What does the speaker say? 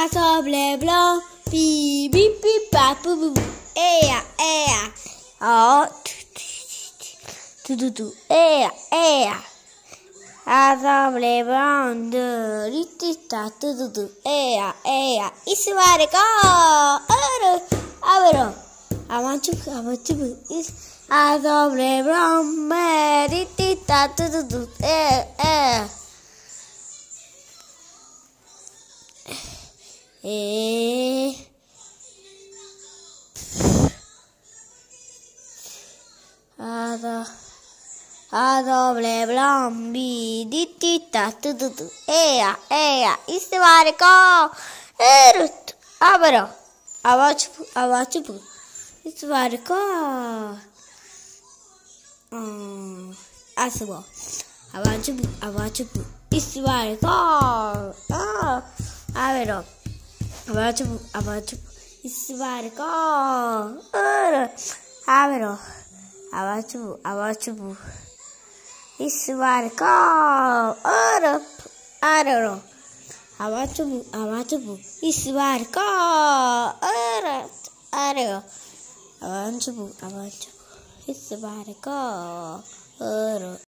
sable blanc, pi bi pi pa pou bou. Ea, ea. Oh, tu, ea. Sable blanc de ritita, tu, ea. Isware ko, avero. Avanchu, sable blanc, ritita, tu, ea. A doble blanc bi di tita tu ea istivare ko erut abro avachu istivare ko asbo avachu istivare ko avero avachu istivare ko avero avachu istivare ko araro avachu istivare ko araro avachu istivare ko